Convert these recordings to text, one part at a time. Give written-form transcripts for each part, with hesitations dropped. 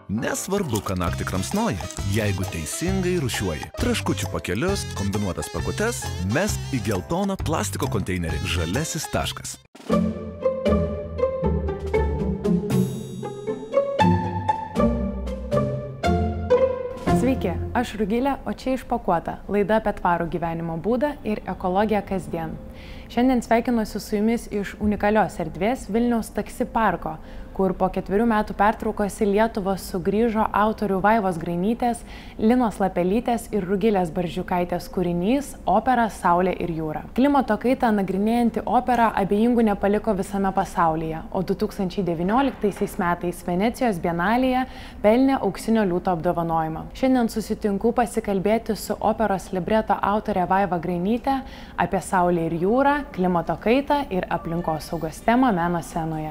Nesvarbu, ką naktį kramsnoji, jeigu teisingai rūšiuoji. Traškučių pakelius, kombinuotas pakutes, mesk į geltoną plastiko konteinerį. Žalesis taškas. Sveiki, aš Rugilė, o čia Išpakuota, laida apie tvarų gyvenimo būdą ir ekologiją kasdien. Šiandien sveikinuosi su jumis iš unikalios erdvės Vilniaus taksi parko, kur po 4 metų pertraukos į Lietuvą sugrįžo autorių Vaivos Grainytės, Linos Lapelytės ir Rugilės Barzdžiukaitės kūrinys opera Saulė ir jūra. Klimato kaitą nagrinėjanti opera abejingų nepaliko visame pasaulyje, o 2019 metais Venecijos bienalėje pelnė Auksinio liūto apdovanojimą. Šiandien susitinku pasikalbėti su operos libreto autorė Vaiva Grainytė apie Saulę ir jūrą, klimato kaitą ir aplinkosaugos temą meno scenoje.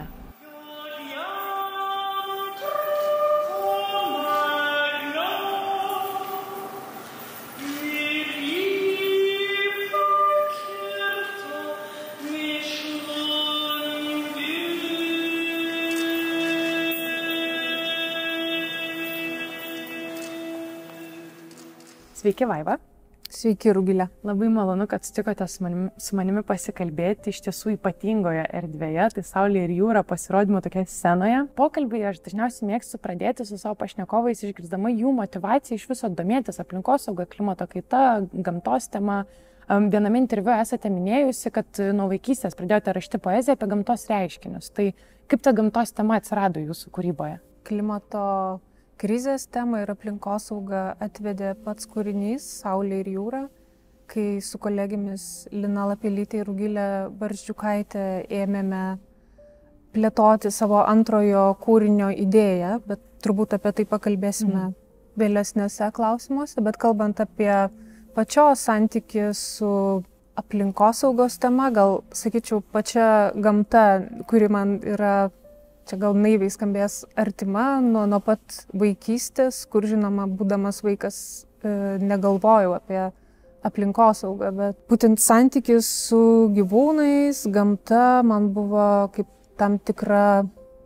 Sveiki, Vaiva. Sveiki, Rugilė. Labai malonu, kad sutikote su manimi pasikalbėti iš tiesų ypatingoje erdvėje, tai Saulė ir jūra pasirodymo tokia scenoje. Pokalbį aš dažniausiai mėgstu pradėti su savo pašnekovais, išgirsdama jų motivaciją iš viso domėtis aplinkosauga, klimato kaita, gamtos tema. Viename interviu esate minėjusi, kad nuo vaikystės pradėjote rašyti poeziją apie gamtos reiškinius. Tai kaip ta gamtos tema atsirado jūsų kūryboje? Klimato krizės temą ir aplinkosauga atvedė pats kūrinys Saulė ir jūra, kai su kolegėmis Lina Lapelytė ir Rugilė Barzdžiukaitė ėmėme plėtoti savo antrojo kūrinio idėją, bet turbūt apie tai pakalbėsime vėlesniuose klausimuose, bet kalbant apie pačios santykį su aplinkosaugos tema, gal sakyčiau pačia gamta, kuri man yra čia gal naiviai skambės artima nuo pat vaikystės, kur žinoma, būdamas vaikas negalvojau apie aplinkosaugą, bet būtent santykis su gyvūnais, gamta man buvo kaip tam tikra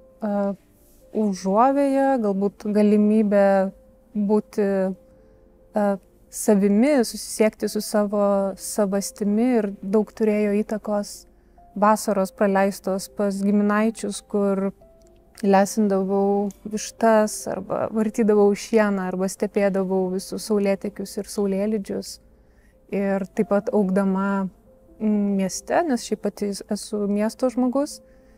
užuovėja, galbūt galimybė būti savimi, susisiekti su savo savastimi ir daug turėjo įtakos vasaros praleistos pas giminaičius, kur lesindavau vištas arba vartydavau šieną arba stebėdavau visus saulėtekius ir saulėlydžius. Ir taip pat augdama mieste, nes šiaip pati esu miesto žmogus,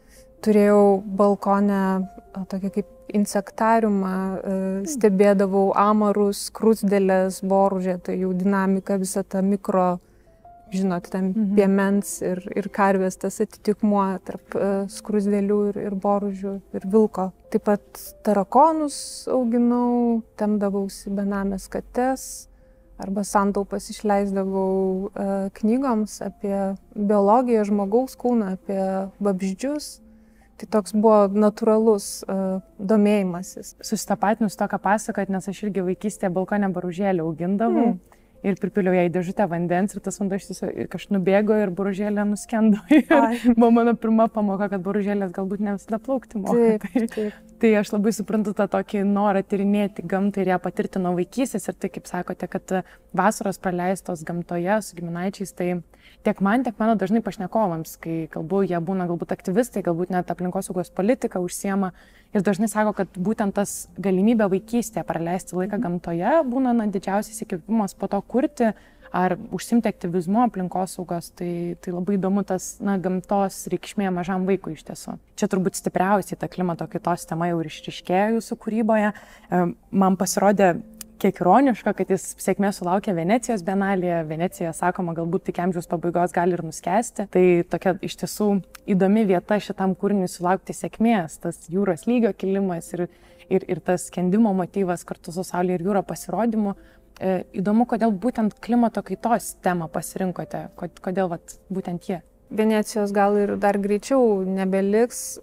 turėjau balkone tokią kaip insektariumą, stebėdavau amarus, skruzdėles, boružę, tai jų dinamika, visą tą mikro, žinot, ten piemens ir karvės tas atitikmuo tarp skruzdėlių ir boružių ir vilko. Taip pat tarakonus auginau, temdavausi benamės kates arba santaupas išleisdavau knygoms apie biologiją, žmogaus kūną, apie vabzdžius. Tai toks buvo natūralus domėjimasis. Susitapatinu su to, ką pasakojat, nes aš irgi vaikystėje balkone boružėlį augindavau. Ir pripiliau ją į dėžutę vandens ir tas vanduo kažkaip nubėgo ir boružėlė nuskendo. Buvo mano pirma pamoka, kad boružėlės galbūt ne visada plaukti moka. Taip. Tai aš labai suprantu tą tokį norą tyrinėti gamtą ir ją patirti nuo vaikystės. Ir tai, kaip sakote, kad vasaros praleistos gamtoje su giminaičiais, tai tiek man, tiek mano dažnai pašnekovams, kai kalbu, jie būna galbūt aktyvistai, galbūt net aplinkosaugos politika užsiema. Ir dažnai sako, kad būtent tas galimybė vaikystėje praleisti laiką gamtoje būna didžiausias įkvėpimas po to kurti ar užsimti aktyvizmu aplinkosaugos. Tai labai įdomu tas gamtos reikšmė mažam vaikui iš tiesų. Čia turbūt stipriausiai ta klimato kaitos tema jau ir išryškėjo jūsų kūryboje. Man pasirodė kiek ironiška, kad jis sėkmės sulaukė Venecijos bienalėje. Venecijoje, sakoma, galbūt tik amžiaus pabaigos gali ir nuskesti. Tai tokia iš tiesų įdomi vieta šitam kūriniui sulaukti sėkmės. Tas jūros lygio kilimas ir tas skendimo motyvas kartu su Saulė ir jūra pasirodymu. Įdomu, kodėl būtent klimato kaitos temą pasirinkote, kodėl būtent jie? Venecijos gal ir dar greičiau nebeliks.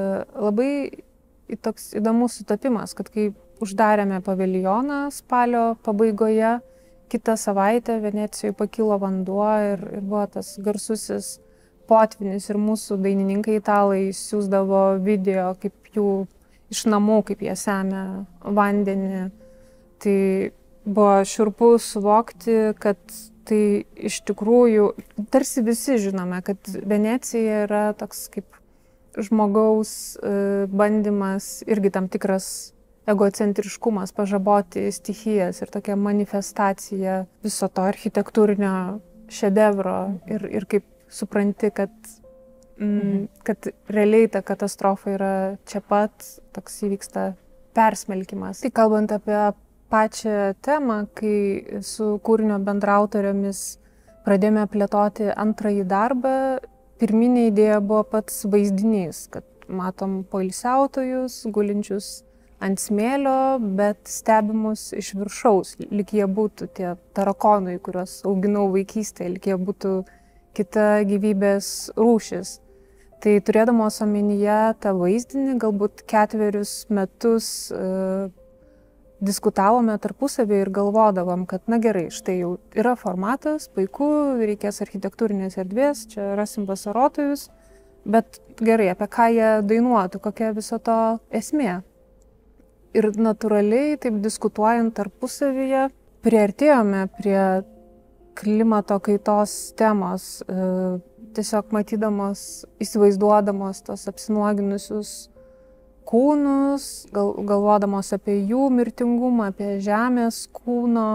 Labai toks įdomus sutapimas, kad kai uždarėme paviljoną spalio pabaigoje, kitą savaitę Venecijoje pakilo vanduo ir buvo tas garsusis potvynis ir mūsų dainininkai italai siųsdavo video, kaip jų iš namų, kaip jie semia vandenį. Tai buvo šiurpu suvokti, kad tai iš tikrųjų, tarsi visi žinome, kad Venecija yra toks kaip žmogaus bandymas, irgi tam tikras egocentriškumas, pažaboti stichijas ir tokia manifestacija viso to architektūrinio šedevro ir kaip supranti, kad realiai ta katastrofa yra čia pat, toks įvyksta persmelkimas. Tai kalbant apie pačią temą, kai su kūrinio bendraautorėmis pradėjome plėtoti antrąjį darbą, pirminė idėja buvo pats vaizdinys, kad matom poilsiautojus, gulinčius ant smėlio, bet stebimus iš viršaus, lyg jie būtų tie tarakonai, kuriuos auginau vaikystėje, lyg jie būtų kita gyvybės rūšis. Tai turėdamos omenyje tą vaizdinį, galbūt 4 metus diskutavome tarpusavį ir galvodavom, kad na gerai, štai jau yra formatas, puiku, reikės architektūrinės erdvės, čia rasim vasarotojus, bet gerai, apie ką jie dainuotų, kokia viso to esmė. Ir natūraliai, taip diskutuojant tarpusavyje, priartėjome prie klimato kaitos temos, tiesiog matydamos, įsivaizduodamos tos apsinuoginusius kūnus, galvodamos apie jų mirtingumą, apie žemės kūno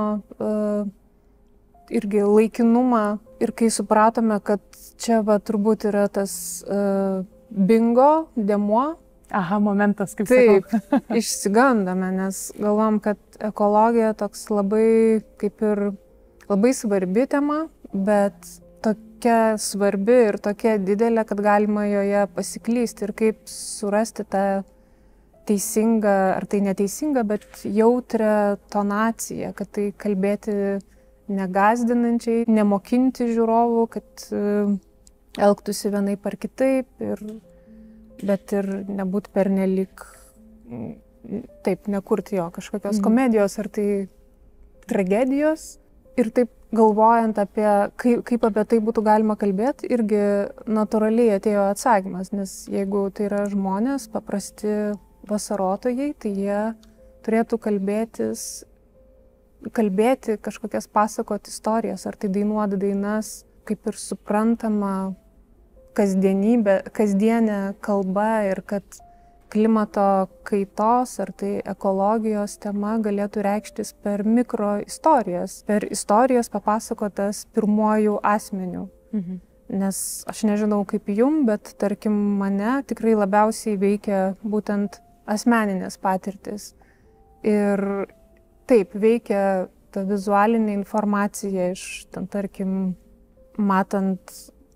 irgi laikinumą. Ir kai supratome, kad čia turbūt yra tas bingo dėmuo. Aha, momentas, kaip taip, sakau. Išsigandome, nes galvom, kad ekologija toks labai, kaip ir labai svarbi tema, bet tokia svarbi ir tokia didelė, kad galima joje pasiklysti ir kaip surasti tą teisingą, ar tai neteisinga, bet jautrią tonaciją, kad tai kalbėti negazdinančiai, nemokinti žiūrovų, kad elgtųsi vienaip ar kitaip, bet ir nebūt pernelyg, taip, nekurti jo kažkokios komedijos ar tai tragedijos. Ir taip galvojant apie, kaip apie tai būtų galima kalbėti, irgi natūraliai atėjo atsakymas, nes jeigu tai yra žmonės, paprasti vasarotojai, tai jie turėtų kalbėti kažkokias, pasakoti istorijas, ar tai dainuoti dainas, kaip ir suprantama kasdienė kalba ir kad klimato kaitos ar tai ekologijos tema galėtų reikštis per mikroistorijas, per istorijas papasakotas pirmuoju asmeniu. Nes aš nežinau kaip jum, bet tarkim mane tikrai labiausiai veikia būtent asmeninės patirtis. Ir taip, veikia ta vizualinė informacija iš, tarkim, matant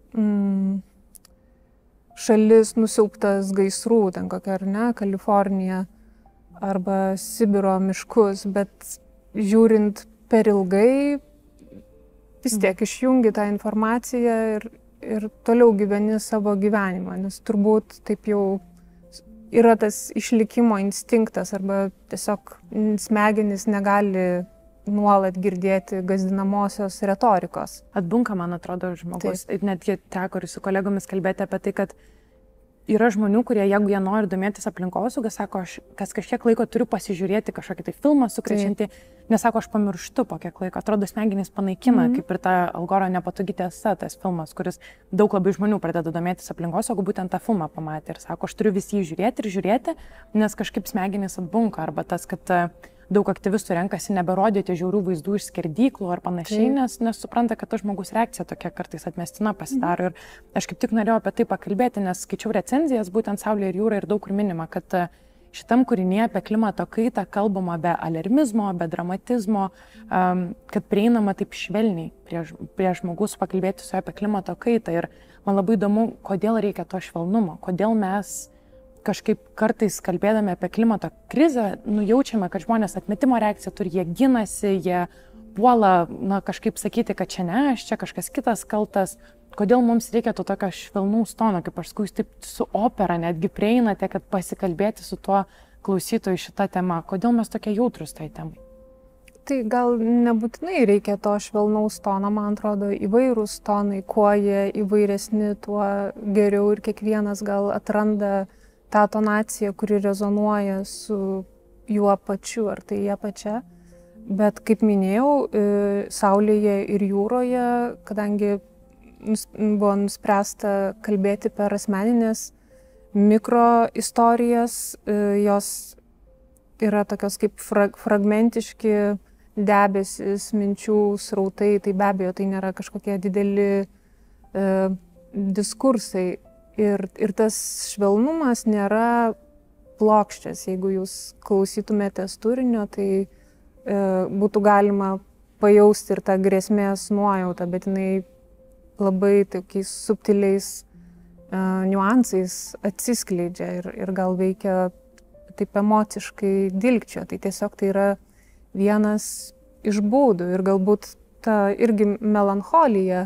šalis nusiaubtas gaisrų, ten kokia ar ne, Kalifornija arba Sibiro miškus, bet žiūrint per ilgai, vis tiek išjungi tą informaciją ir toliau gyveni savo gyvenimą, nes turbūt taip jau yra tas išlikimo instinktas arba tiesiog smegenys negali nuolat girdėti gąsdinamosios retorikos. Atbunka, man atrodo, žmogus. Ir netgi teko ir su kolegomis kalbėti apie tai, kad yra žmonių, kurie, jeigu jie nori domėtis aplinkosaugą, sako, aš kas kažkiek laiko turiu pasižiūrėti kažkokį tai filmą sukrečiantį, nes sako, aš pamirštu po kiek laiko. Atrodo, smegenys panaikina, kaip ir ta Algoro nepatogi tiesa, tas filmas, kuris daug labai žmonių pradeda domėtis aplinkosaugą, būtent tą filmą pamatė ir sako, aš turiu vis jį žiūrėti, nes kažkaip smegenys atbunka, arba tas, kad daug aktyvistų renkasi neberodyti žiaurių vaizdų iš skerdyklų ar panašiai, nes supranta, kad tas žmogus reakcija tokia kartais atmestina pasidaro. Ir aš kaip tik norėjau apie tai pakalbėti, nes skaičiau recenzijas būtent Saulė ir jūra ir daug kur minima, kad šitam kūrinyje apie klimato kaitą kalbama be alermizmo, be dramatizmo, kad prieinama taip švelniai prie žmogus pakalbėti su juo apie klimato kaitą. Ir man labai įdomu, kodėl reikia to švelnumo, kodėl mes kažkaip kartais kalbėdami apie klimato krizę, nujaučiame, kad žmonės atmetimo reakciją turi, jie ginasi, jie puola, kažkaip sakyti, kad čia ne aš, čia kažkas kitas kaltas. Kodėl mums reikia to tokio švelnaus tono, kaip aš sakau, jūs taip su opera netgi prieinate, kad pasikalbėti su tuo klausytoju šitą temą. Kodėl mes tokie jautrus tai temai? Tai gal nebūtinai reikia to švelnaus tono, man atrodo, įvairūs tonai, kuo jie įvairesni, tuo geriau ir kiekvienas gal atranda tą tonaciją, kuri rezonuoja su juo pačiu, ar tai jie pačia. Bet kaip minėjau, Saulėje ir jūroje, kadangi buvo nuspręsta kalbėti per asmeninės mikroistorijas, jos yra tokios kaip fragmentiški debesis, minčių srautai, tai be abejo tai nėra kažkokie dideli diskursai. Ir tas švelnumas nėra plokščias. Jeigu jūs klausytumėtės turinio, tai būtų galima pajausti ir tą grėsmės nuojautą, bet jinai labai tokiais subtiliais niuansais atsiskleidžia ir gal veikia taip emociškai dilgčio. Tai tiesiog tai yra vienas iš būdų ir galbūt ta irgi melancholija,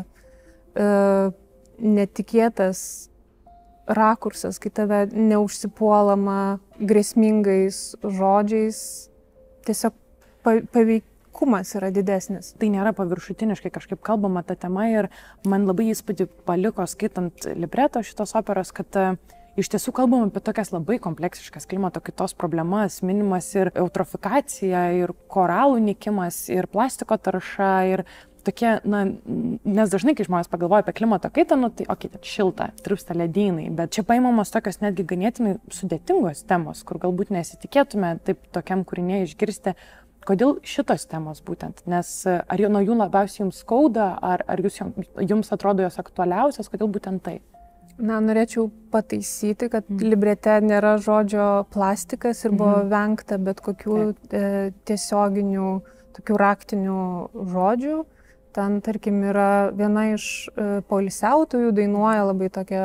netikėtas rakursas, kai tave neužsipuolama grėsmingais žodžiais, tiesiog paveikumas yra didesnis. Tai nėra paviršutiniškai kažkaip kalbama ta tema ir man labai įspūdį paliko skaitant libreto šitos operos, kad iš tiesų kalbam apie tokias labai kompleksiškas klimato kaitos problemas, minimas ir eutrofikacija, ir koralų nykimas, ir plastiko tarša, ir tokie, nes dažnai, kai žmonės pagalvoja apie klimato kaitą, tai šilta, tirpsta ledynai, bet čia paimamos tokios netgi ganėtinai sudėtingos temos, kur galbūt nesitikėtume taip tokiam kūrinėje išgirsti. Kodėl šitos temos būtent? Nes ar nuo jų labiausiai jums skauda, ar jums atrodo jos aktualiausios, kodėl būtent tai? Norėčiau pataisyti, kad librete nėra žodžio plastikas ir buvo vengta bet kokių tiesioginių, tokių raktinių žodžių. Ten, tarkim, yra viena iš poilsiautojų dainuoja labai tokia,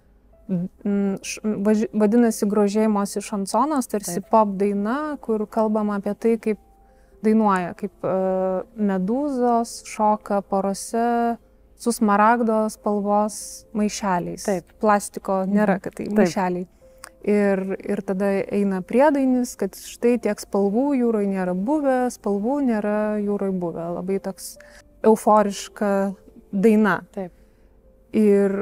vadinasi grožėjimosi šansonas, tarsi pop daina, kur kalbama apie tai, kaip dainuoja, kaip medūzos šoka porose su smaragdo spalvos maišeliais. Taip. Plastiko nėra, kad tai maišeliai. Ir tada eina priedainis, kad štai tiek spalvų jūroje nėra buvę, spalvų nėra jūroje buvę. Labai toks euforiška daina. Taip. Ir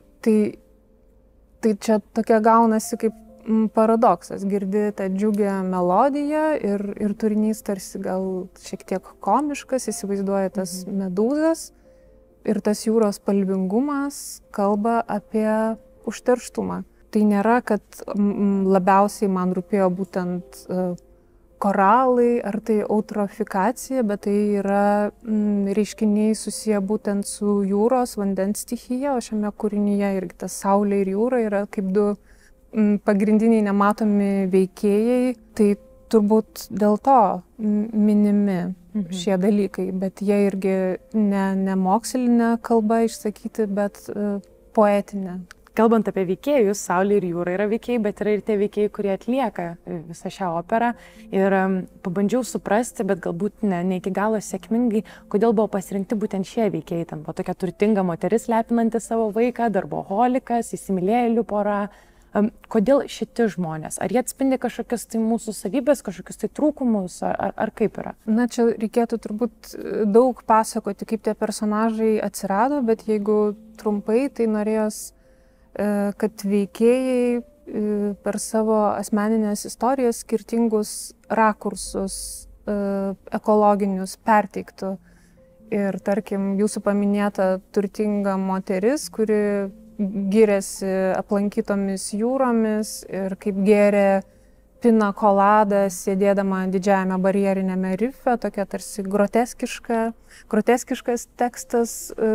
tai čia tokia gaunasi kaip paradoksas. Girdi tą džiugę melodiją ir turinys tarsi gal šiek tiek komiškas, įsivaizduoja tas medūzas ir tas jūros spalvingumas kalba apie užterštumą. Tai nėra, kad labiausiai man rūpėjo būtent koralai ar tai eutrofikacija, bet tai yra reiškiniai susiję būtent su jūros vandens stichija, o šiame kūrinyje irgi tas Saulė ir jūra yra kaip du pagrindiniai nematomi veikėjai, tai turbūt dėl to minimi šie dalykai, bet jie irgi ne mokslinė kalba išsakyti, bet poetinė. Kalbant apie veikėjus, Saulė ir jūra yra veikėjai, bet yra ir tie veikėjai, kurie atlieka visą šią operą. Ir pabandžiau suprasti, bet galbūt ne iki galo sėkmingai, kodėl buvo pasirinkti būtent šie veikėjai. Ten buvo tokia turtinga moteris lepinanti savo vaiką, darboholikas, įsimylėjėlių pora. Kodėl šitie žmonės? Ar jie atspindi kažkokias tai mūsų savybės, kažkokius tai trūkumus, ar kaip yra? Čia reikėtų turbūt daug pasakoti, kaip tie personažai atsirado, bet jeigu trumpai, tai norėjos, kad veikėjai per savo asmeninės istorijas skirtingus rakursus ekologinius perteiktų. Ir tarkim, jūsų paminėta turtinga moteris, kuri giriasi aplankytomis jūromis ir kaip gėrė pina koladą sėdėdama didžiajame barjerinėme rife, tokia tarsi groteskiškas tekstas,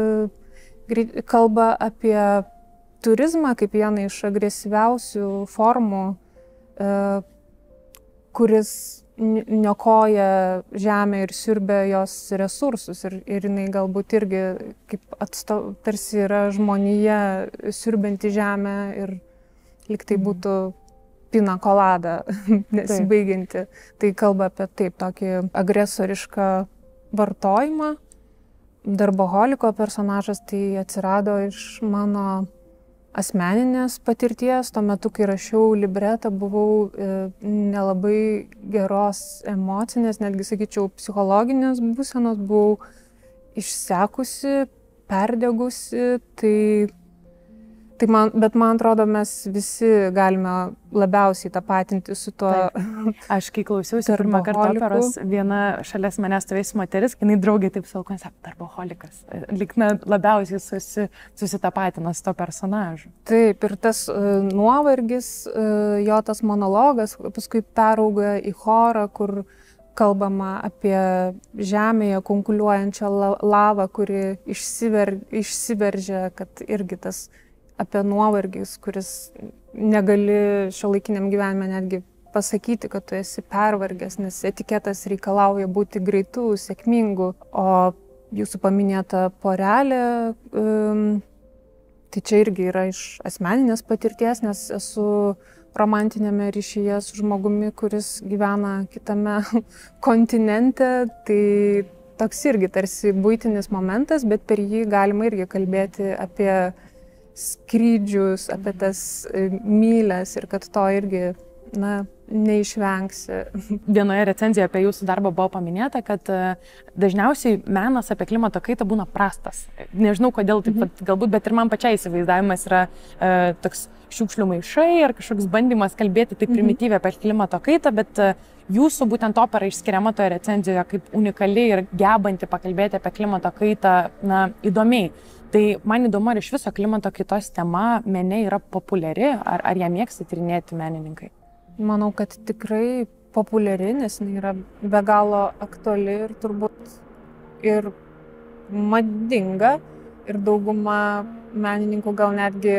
kalba apie turizmą kaip vieną iš agresyviausių formų, kuris niokoja žemę ir siurbia jos resursus ir jinai galbūt irgi kaip tarsi yra žmonija siurbianti žemę ir lyg tai būtų pina kolada nesibaigianti. Tai kalba apie tokį agresorišką vartojimą. Darboholiko personažas tai atsirado iš mano asmeninės patirties. Tuo metu, kai rašiau libretą, buvau nelabai geros emocinės, netgi sakyčiau, psichologinės būsenos, buvau išsekusi, perdegusi, tai Bet man atrodo, mes visi galime labiausiai tapatinti su tuo. Aš kai klausiausi pirmą kartą operos, viena šalies manęs stovėjusi moteris, jinai draugė taip savo konceptą, darboholikas. Lyg labiausiai susitapatina su to personažu. Taip, ir tas nuovargis, jo tas monologas, paskui perauga į chorą, kur kalbama apie žemėje kunkuliuojančią lavą, kuri išsiveržia, kad irgi tas apie nuovargis, kuris negali šiuolaikiniam gyvenime netgi pasakyti, kad tu esi pervargęs, nes etiketas reikalauja būti greitų, sėkmingų. O jūsų paminėta porelė, tai čia irgi yra iš asmeninės patirties, nes esu romantinėme ryšyje su žmogumi, kuris gyvena kitame kontinente. Tai toks irgi tarsi buitinis momentas, bet per jį galima irgi kalbėti apie skrydžius, apie tas myles ir kad to irgi, neišvengsi. Vienoje recenzijoje apie jūsų darbą buvo paminėta, kad dažniausiai menas apie klimato kaitą būna prastas. Nežinau, kodėl taip pat galbūt, bet ir man pačiai įsivaizdavimas yra toks šiukšlių maišai ar kažkoks bandymas kalbėti taip primityviai apie klimato kaitą, bet jūsų būtent opera išskiriama toje recenzijoje kaip unikali ir gebanti pakalbėti apie klimato kaitą, įdomiai. Tai man įdomu, ar iš viso klimato kaitos tema mene yra populiari, ar ją mėgsta tyrinėti menininkai? Manau, kad tikrai populiari, nes jinai yra be galo aktuali ir turbūt ir madinga. Ir dauguma menininkų gal netgi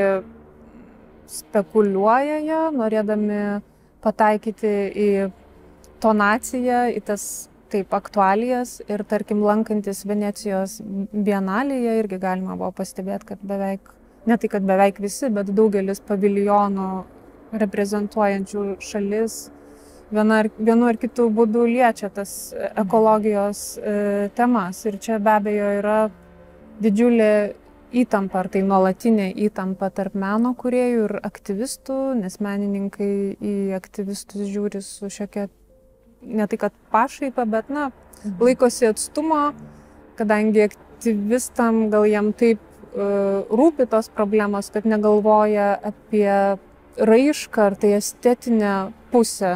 spekuliuoja ją, norėdami pataikyti į tonaciją, į tas taip aktualijas. Ir tarkim, lankantis Venecijos bienalėje irgi galima buvo pastebėti, kad ne tai kad beveik visi, bet daugelis paviljonų reprezentuojančių šalis vienu ar kitų būdų liečia tas ekologijos temas. Ir čia be abejo yra didžiulė įtampa, ar tai nuolatinė įtampa tarp meno kūrėjų ir aktyvistų, nes menininkai į aktyvistus žiūri su šiokia, ne tai kad pašaipa, bet laikosi atstumo, kadangi aktyvistam gal jam taip rūpi tos problemos, kad negalvoja apie raišką ar tai estetinę pusę,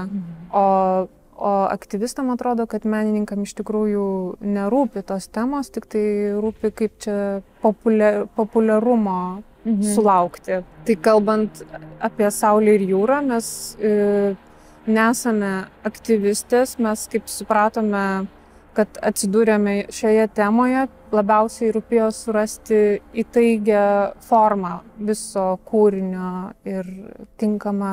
o aktyvistam atrodo, kad menininkam iš tikrųjų nerūpi tos temos, tik tai rūpi kaip čia populiarumo sulaukti. Tai kalbant apie Saulę ir jūrą, mes nesame aktyvistės, mes kaip supratome, kad atsidūrėme šioje temoje, labiausiai rūpėjo surasti įtaigią formą viso kūrinio ir tinkamą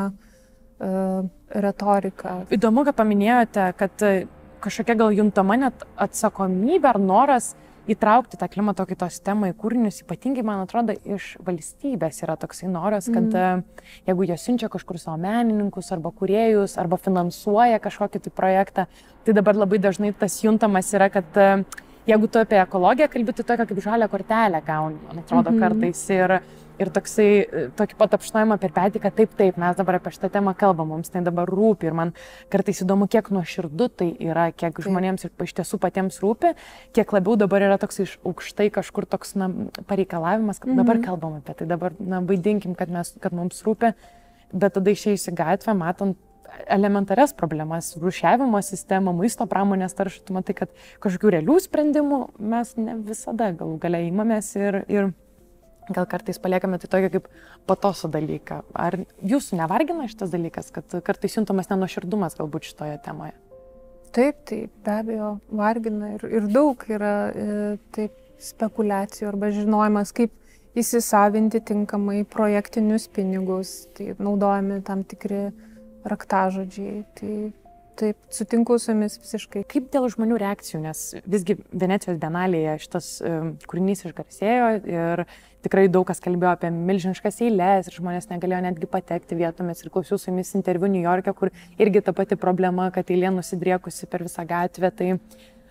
retoriką. Įdomu, kad paminėjote, kad kažkokia gal juntama net atsakomybė ar noras įtraukti tą klimato kaitos temą į kūrinius, ypatingai, man atrodo, iš valstybės yra toksai noras, kad jeigu jie siunčia kažkur savo menininkus arba kūrėjus, arba finansuoja kažkokį tai projektą, tai dabar labai dažnai tas juntamas yra, kad jeigu tu apie ekologiją kalbi, tai tokia kaip žalią kortelę gauni, man atrodo, kartais. Ir tokį pat apšnojimą per petį, kad taip, mes dabar apie šitą temą kalbam, mums tai dabar rūpi. Ir man kartais įdomu, kiek nuoširdu tai yra, kiek žmonėms ir iš tiesų patiems rūpi, kiek labiau dabar yra toks iš aukštai kažkur toks pareikalavimas, kad dabar kalbam apie tai, dabar vaidinkim, kad mums rūpi, bet tada išėjus į gatvę, matant elementarias problemas, rūšiavimo sistemą, maisto pramonės taršą, tu matai, kad kažkokių realių sprendimų mes ne visada galų gale imamės ir gal kartais paliekame tai tokia kaip patoso dalyką. Ar jūsų nevargina šitas dalykas, kad kartais juntamas nenuoširdumas galbūt šitoje temoje? Taip, tai be abejo vargina ir daug yra taip spekulacijų arba žinojimas, kaip įsisavinti tinkamai projektinius pinigus, tai naudojami tam tikri raktažodžiai. Tai taip, sutinku su jumis visiškai. Kaip dėl žmonių reakcijų, nes visgi Venecijos bienalėje šitas kūrinys išgarsėjo ir tikrai daug kas kalbėjo apie milžiniškas eiles ir žmonės negalėjo netgi patekti vietomis. Ir klausiau su jumis interviu Niujorke, kur irgi ta pati problema, kad eilė nusidriekusi per visą gatvę. Tai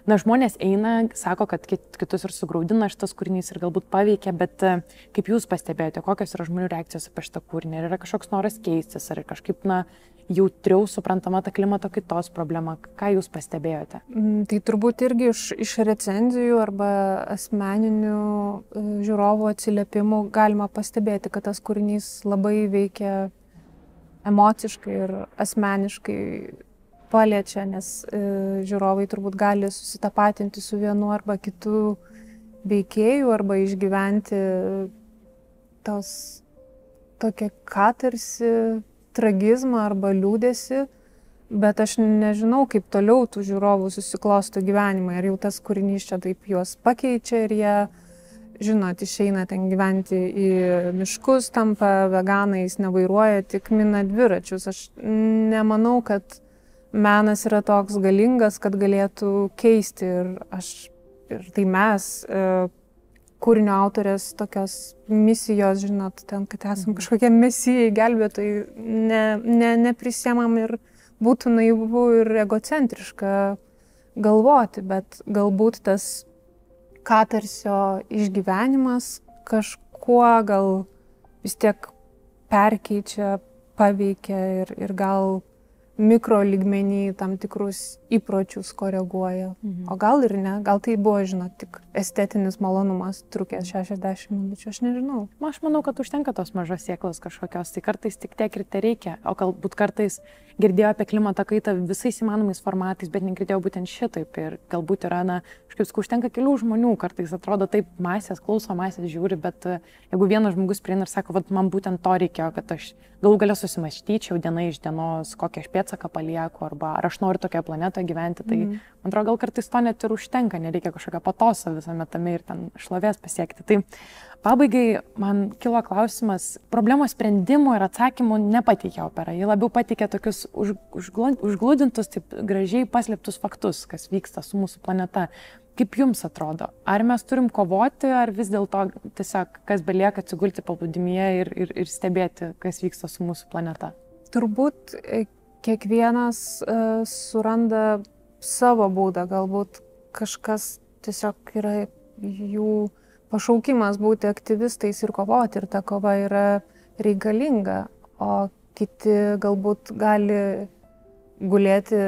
na, žmonės eina, sako, kad kitus ir sugraudina šitas kūrinys ir galbūt paveikia, bet kaip jūs pastebėjote, kokios yra žmonių reakcijos apie šitą kūrinį? Ar yra kažkoks noras keistis, ar kažkaip, na, jautriau suprantama ta klimato kaitos problema? Ką jūs pastebėjote? Tai turbūt irgi iš recenzijų arba asmeninių žiūrovų atsiliepimų galima pastebėti, kad tas kūrinys labai veikia emociškai ir asmeniškai paliečia, nes žiūrovai turbūt gali susitapatinti su vienu arba kitu veikėju arba išgyventi tokią katarsi, tragizmą arba liūdesį, bet aš nežinau, kaip toliau tų žiūrovų susiklosto gyvenimai, ar jau tas kūrinys čia taip juos pakeičia ir jie, žinot, išeina ten gyventi į miškus, tampa veganais, nevairuoja, tik mina dviračius. Aš nemanau, kad menas yra toks galingas, kad galėtų keisti ir tai mes, kūrinio autorės tokios misijos, žinot, ten, kad esam kažkokie mesijai, gelbėtojai, neprisiemam ir būtų naivu ir egocentriška galvoti, bet galbūt tas katarsio išgyvenimas kažkuo gal vis tiek perkeičia, paveikia ir gal mikro lygmenį tam tikrus įpročius koreguoja. O gal ir ne, gal tai buvo, žinot, tik estetinis malonumas trukęs 60 minučių, aš nežinau. Aš manau, kad užtenka tos mažos sėklos kažkokios, tai kartais tik tiek ir tai reikia, o galbūt kartais girdėjau apie klimato kaitą visais įmanomais formatais, bet negirdėjau būtent šitaip ir galbūt yra, na, kažkaip užtenka kelių žmonių, kartais atrodo taip masės, klauso masės, žiūri, bet jeigu vienas žmogus prieina ir sako, man būtent to reikėjo, kad aš galų gale susimąstyčiau diena iš dienos, kokią aš pėdsaką palieku, arba ar aš noriu tokioje planetoje gyventi, tai man atrodo, gal kartais to net ir užtenka, nereikia kažkokio patoso visame tame ir ten šlovės pasiekti. Tai pabaigai man kilo klausimas, problemos sprendimų ir atsakymų nepateikė opera, ji labiau pateikė tokius užglūdintus, taip gražiai paslėptus faktus, kas vyksta su mūsų planeta. Kaip jums atrodo, ar mes turim kovoti, ar vis dėlto tiesiog kas belieka atsigulti paplūdimyje ir stebėti, kas vyksta su mūsų planeta? Turbūt kiekvienas suranda savo būdą, galbūt kažkas tiesiog yra jų pašaukimas būti aktyvistais ir kovoti, ir ta kova yra reikalinga, o kiti galbūt gali gulėti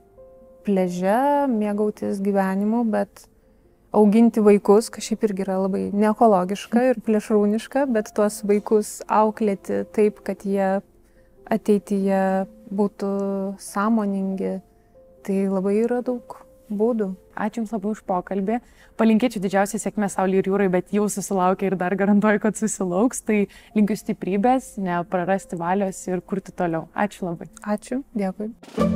pliaže, mėgautis gyvenimu, bet auginti vaikus, kas šiaip irgi yra labai neekologiška ir plėšrūniška, bet tuos vaikus auklėti taip, kad jie ateityje būtų sąmoningi, tai labai yra daug būdų. Ačiū Jums labai už pokalbį. Palinkėčiau didžiausią sėkmę Saulei ir jūrai, bet jau susilaukė ir dar garantuoju, kad susilauks. Tai linkiu stiprybės, neprarasti valios ir kurti toliau. Ačiū labai. Ačiū, dėkui.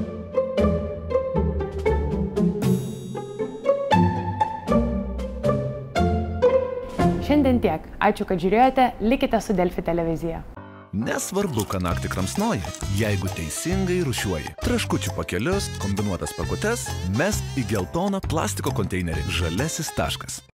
Šiandien tiek. Ačiū, kad žiūrėjote. Likite su Delfi televizija. Nesvarbu, ką naktį kramsnoji, jeigu teisingai rūšiuoji. Traškučių pakelius, kombinuotas pakutes, mesk į geltoną plastiko konteinerį. Žaliasis taškas.